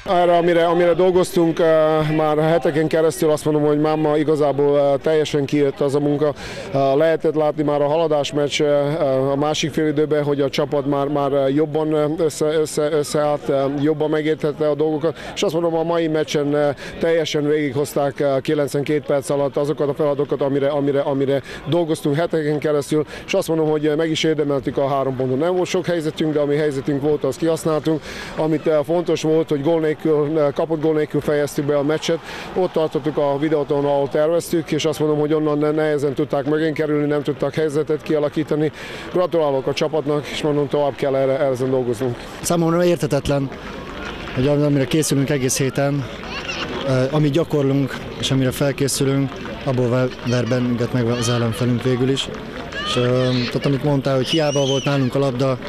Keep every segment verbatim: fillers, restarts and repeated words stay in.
Erre, amire, amire dolgoztunk már heteken keresztül, azt mondom, hogy máma igazából teljesen kijött az a munka. Lehetett látni már a haladásmeccs a másik fél időben, hogy a csapat már, már jobban össze, össze, összeállt, jobban megértette a dolgokat, és azt mondom, a mai meccsen teljesen végighozták kilencvenkét perc alatt azokat a feladatokat, amire, amire, amire dolgoztunk heteken keresztül, és azt mondom, hogy meg is érdemeltük a három pontot. Nem volt sok helyzetünk, de ami helyzetünk volt, azt kihasználtunk. Amit fontos volt, hogy gól nélkül, kapott gól nélkül fejeztük be a meccset. Ott tartottuk a videóton, ahol terveztük, és azt mondom, hogy onnan nehezen tudták megén kerülni, nem tudtak helyzetet kialakítani. Gratulálok a csapatnak, és mondom, tovább kell erre, ezen dolgoznunk. Számomra érthetetlen, hogy amire készülünk egész héten, amit gyakorlunk, és amire felkészülünk, abból ver bennünket meg az ellenfelünk végül is. És, tehát amit mondtál, hogy hiába volt nálunk a labda,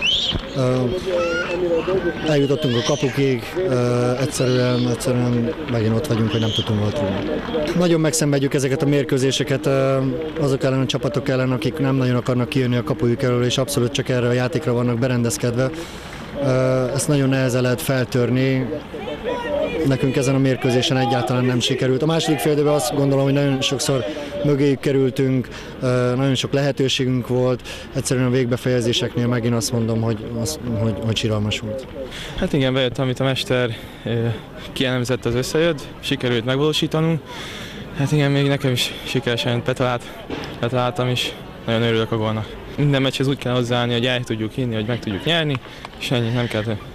eljutottunk a kapukig, egyszerűen, egyszerűen megint ott vagyunk, hogy nem tudtunk volt rúgni. Nagyon megszenvedjük ezeket a mérkőzéseket azok ellen a csapatok ellen, akik nem nagyon akarnak kijönni a kapujuk elől, és abszolút csak erre a játékra vannak berendezkedve. Ezt nagyon nehezen lehet feltörni. Nekünk ezen a mérkőzésen egyáltalán nem sikerült. A második fél időben azt gondolom, hogy nagyon sokszor mögéjük kerültünk, nagyon sok lehetőségünk volt, egyszerűen a végbefejezéseknél megint azt mondom, hogy, az, hogy, hogy siralmas volt. Hát igen, bejött, amit a mester kielemzett, az összejött, sikerült megvalósítanunk. Hát igen, még nekem is sikeresen betalált, betaláltam is, nagyon örülök a gólnak. Minden meccshez úgy kell hozzáállni, hogy el tudjuk hinni, hogy meg tudjuk nyerni, és ennyi, nem kell